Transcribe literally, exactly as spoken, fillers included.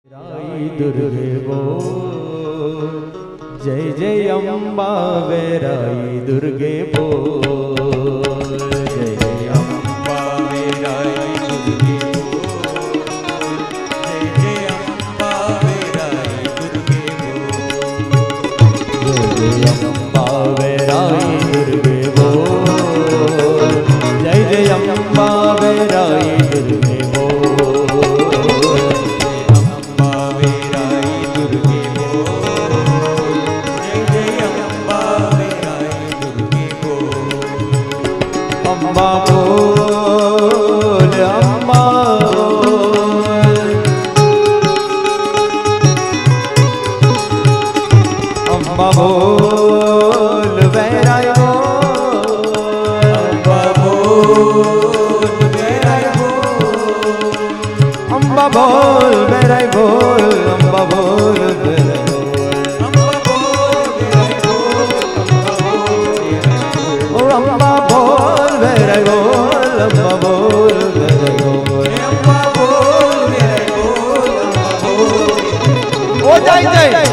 दुर्गे बोल जय जय अम्बा वेराई दुर्गे बोल जय जय अम्बा वेराई दुर्गे बोल जय जय अम्बा वेराई दुर्गे बोल जय जय अम्बा वेराई दुर्गे बोल जय जय अम्बा वेराई दुर्गे अम्बा बोल अम्बा बोल अम्बा बोल वेराई बोल अम्बा बोल वेराई बोल अम्बा बोल वेराई बोल अम्बा बोल वेराई अम्बा बोल वेराई बोल अम्बा बोल वेराई बोल अम्बा बोल वेराई बोल ओ जय जय